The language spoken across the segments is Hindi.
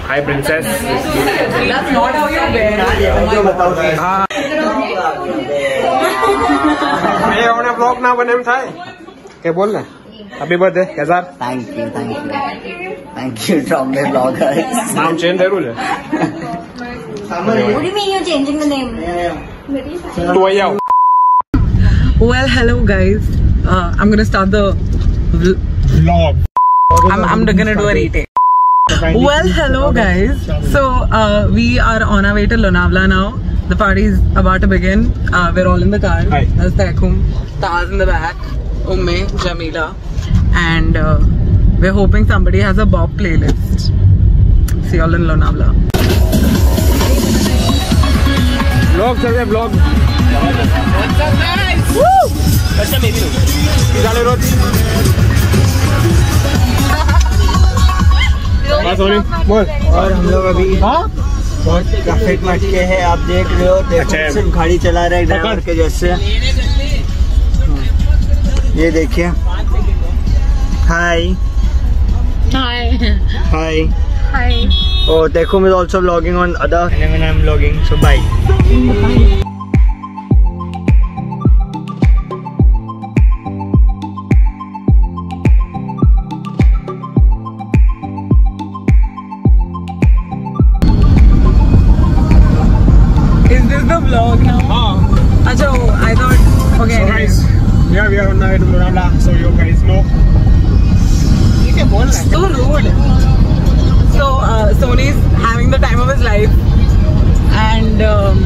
Hi princess. That's not how you wear. हाँ ये अपने ब्लॉग ना बने में था क्या बोल रहे? Happy birthday Kedar. Thank you from the blogger. नाम चेंज जरूर है। What do you mean you're changing the name? तो वही आओ। Well, hello guys. I'm gonna start the Vlog. I'm gonna do a retake. Well, hello guys. So we are on our way to Lonavala now. The party is about to begin. We're all in the car. Hi. That's Taikum, Taz in the back, Umme, Jamila, and we're hoping somebody has a Bob playlist. See you all in Lonavala. Vlog चल रहे vlog। What's up guys? Woo! अच्छा मेरी लो। जाले रोड। बस होनी। बोल। और हम लोग अभी बहुत ट्रैफिक में अटके हैं, आप देख रहे हो। देखो सिर्फ गाड़ी चला रहे हैं ड्राइवर के जैसे। ये देखिए। Hi hi Hi. Oh, Taikum is also vlogging on other and when I'm vlogging, so bye. Is this the vlog now? हाँ। Acha, I thought. Okay. So guys, we are on the way to Lonavala, so you guys know. So rude. So Sony's having the time of his life, and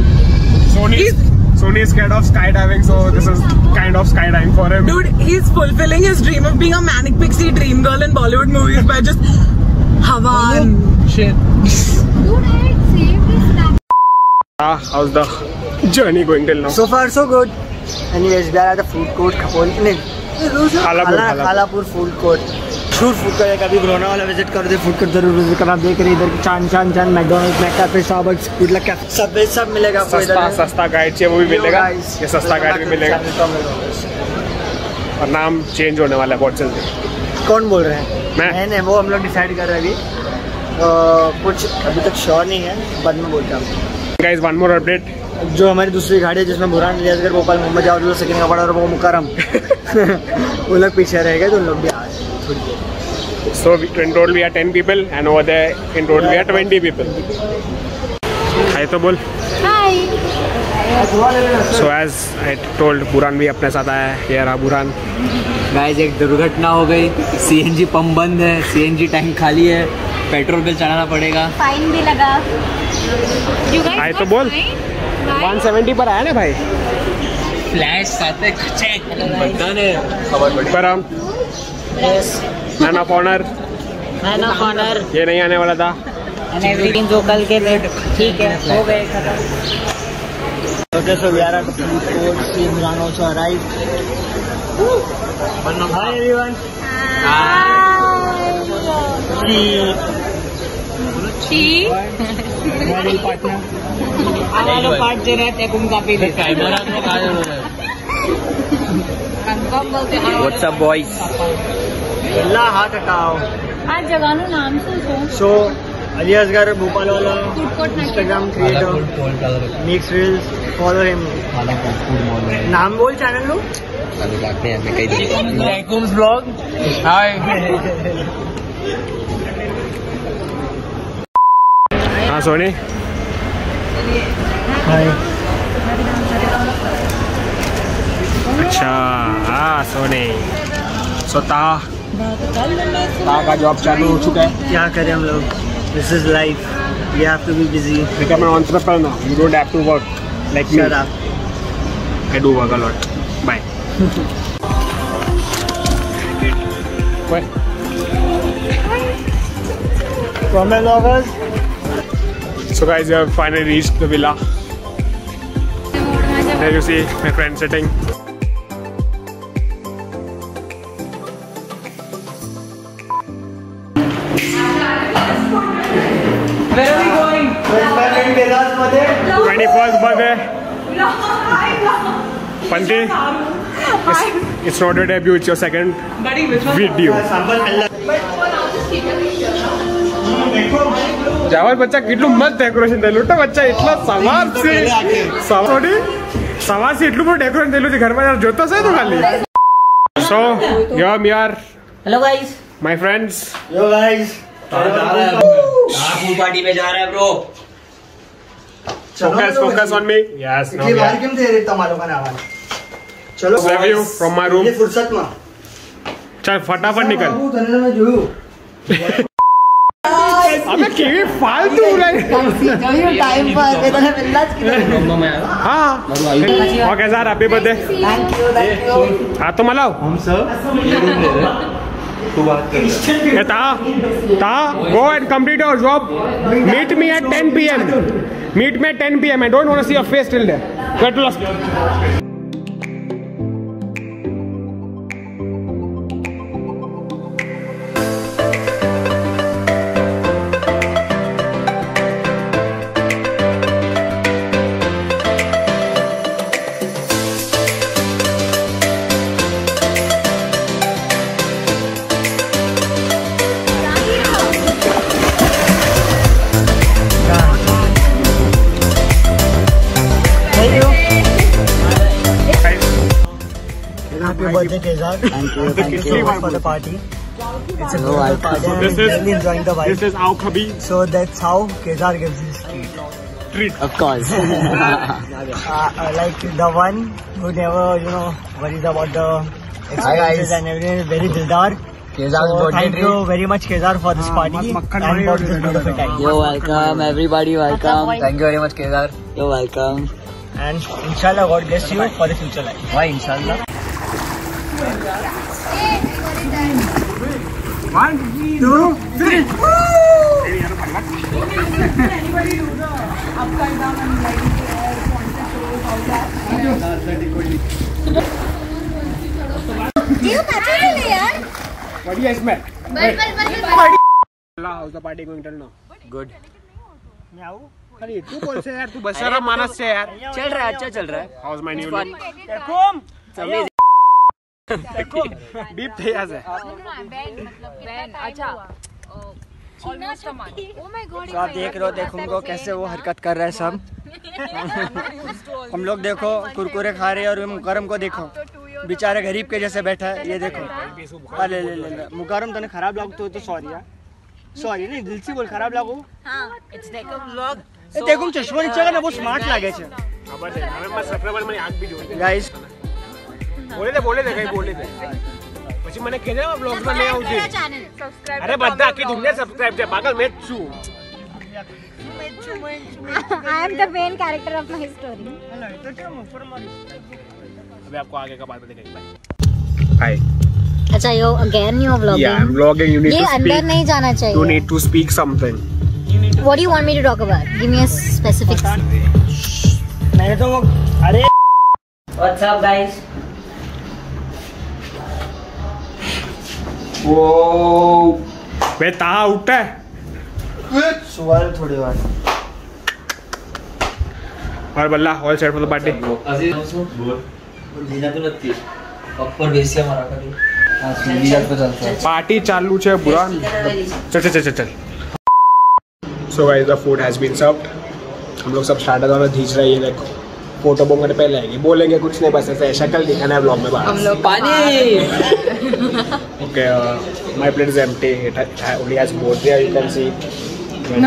Sony is scared of skydiving, so this is kind of skydiving for him. dude, he's fulfilling his dream of being a manic pixie dream girl in Bollywood movies by just hava and shit. Dude, I had saved this snap. How's the journey going till now? So far so good. Anyways, we are at the food court Khapoli. Khalapur food court. Shoot food court कभी लोनावाला विजिट कर दे, फूड कोर्ट जरूर विजिट करना। देख रहे इधर की चांद McDonald's, McCafe, Starbucks, good luck cafe, सब मिलेगा आपको इधर। सस्ता गाइड चाहिए वो भी मिलेगा, ये सस्ता गाइड भी मिलेगा। और नाम चेंज होने वाला है बहुत जल्दी। कौन बोल रहे हैं? मैं। वो हम लोग डिसाइड कर रहे हैं अभी। कुछ अभी तक श्योर नहीं है, बाद में बोलते हैं। गाइस वन मोर अपडेट, जो हमारी दूसरी गाड़ी है जिसमें बुरहान, इलियासगढ़, भोपाल, मोहम्मद जावेद सेकंड का बड़ा और वो मुकरम वो लोग पीछे रहेगा, तो उन लोग भी आ रहे हैं थोड़ी देर। so in total we are 10 people and over there in total we are 20 people. Hi तो बोल। Hi. So as I told, Burhan भी अपने साथ आया है। ये रहा बुरहान। गाइस एक दुर्घटना हो गई, सीएनजी पंप बंद है, सीएनजी टैंक खाली है, पेट्रोल बिल चढ़ाना पड़ेगा, फाइन भी लगा। You guys हाय got तो बोल। fine? 170 पर आया ना भाई। फ्लैश साथ में चेक बताने खबर पड़ी। पर हम मैन ऑफ ऑनर ये नहीं आने वाला था। जो कल के थे ठीक है, हो गए खत्म। Okay, so we are at the food court. Imran also arrived. Hi everyone. My partner. हमारा पार्ट जो रहते हैं काफी व्हाट्स अप बॉयज। अल्लाह हाथ हटाओ। आज जगह नु नाम सोचो। So इलियासगढ़ भोपाल वाला Food court ना Instagram creator, makes reels, follow him. नाम बोल चैनल लो। Taikum's vlog. Hi. हाँ सोनी। Hi. अच्छा हाँ सोनी। सो ता का जॉब चालू हो चुका है। क्या करें हम लोग? This is life. We have to be busy. Become an entrepreneur. You don't have to work like me. Shut up. I do work a lot. Bye. What? From my vloggers. So guys, we have finally reached the villa. There you see my friend sitting. Where are we going? 21st birthday. Panti, it's not your debut, it's your second Buddy, which one? video. Javal બચ્ચા કેટલું મસ્ત ડેકોરેશન થયેલું તો બચ્ચા એટલા સવારથી એટલું બધું ડેકોરેશન થયેલું છે ઘરમાં યાર જોતો છે તો ખાલી સો યાર hello guys my friends yo guys pool party में जा रहा है bro focus on me yes no ये बाहर केम थे रे તમારો का आवाज चलो save you from my room ये फुर्सत में चल फटाफट निकल હું તને મેં જોયું अबे केवी फालतू लाइक જોયું ટાઈમ પર મેં તને પહેલા જ કીધું हां okay sir happy birthday thank you हां तो मलाओ हम सब ये रूम ले रहे तू बात कर ता go and complete your job meet me at 10 pm meet me at 10 pm I don't want to see your face till there get lost Happy birthday, Kezar. Thank you for the party. It's a beautiful party. I'm really enjoying the vibe. This is our Khabib So that's how Kezar gives his treat. Of course Like the one who never, worries about the expenses and everything is very dildar. So thank you very much, Kezar, for this party and for this beautiful time. You're welcome, everybody welcome. Thank you very much, Kezar. You're welcome. And inshallah, God bless you for the future life. Why inshallah? 1 2 3 बढ़िया इसमें how's the party going to no Good. मैं आऊँ? अरे तू बोल से यार तू बसरा मानस से यार चल रहा है, अच्छा चल रहा है. हाउस माय न्यू बीप थे ऐसे तो आप देख रहे हो, देखूंगा कैसे वो हरकत कर रहा है सब. हम लोग देखो कुरकुरे खा रहे हैं और मुकरम को देखो बेचारे गरीब के जैसे बैठा है. ये देखो ले मुकरम तने खराब लागतो तो सॉरी यार, सॉरी नहीं दिल से बोल खराब लागो. देखो चश्मा नीचे का ना वो स्मार्ट लागे छे. खबर है मैं सब्सक्राइबर में आग भी जोड़ गाइस बोले थे कहीं बोले थे પછી મને કહેજે આ બ્લોગ્સ માં નહીં આવતી અરે બધા આખી દુનિયા સબસ્ક્રાઇબ છે પાગલ મેં છું I am the main character of my story. अभी आपको आगे का बात बताएंगे. हाय अच्छा यो again you are vlogging. Yeah, I'm vlogging. You need ये to अंदर speak. नहीं जाना चाहिए. You need to speak something. What do you want me to talk about? Give me a specific scene. मैंने तो वो अरे What's up, guys? वे ता उठे सुवाल थोड़ी बार और बल्ला all set for the party party चालू छे बुरा चल so guys the food has been served. हम लोग सब स्टार्टर वाला खींच रहे हैं. देखो फोटो बोंगने पहले आएगी बोलेंगे कुछ नहीं बस ऐसे शक्ल दिखाना है ब्लॉग में बाहर. हम लोग पानी Okay, my plate is empty. It only has both there. You can see. No.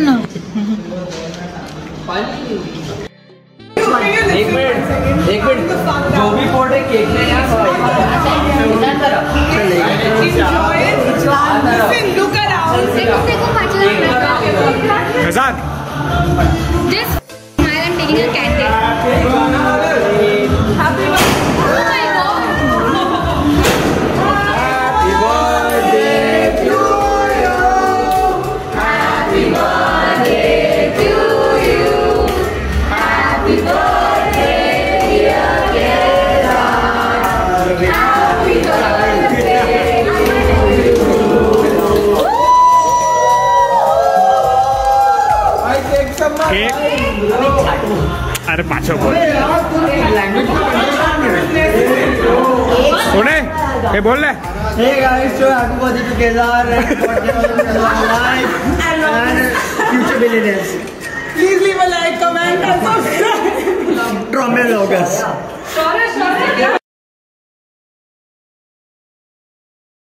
एक मिनट जो भी फोटो केक में look around. Hazar. Just smile and taking a candle. Happy अरे पाछो बोल सुने ये बोल ले. Hey guys, so happy birthday to Kezar and life and future billionaires. Please leave a like, comment and subscribe. Trommel August.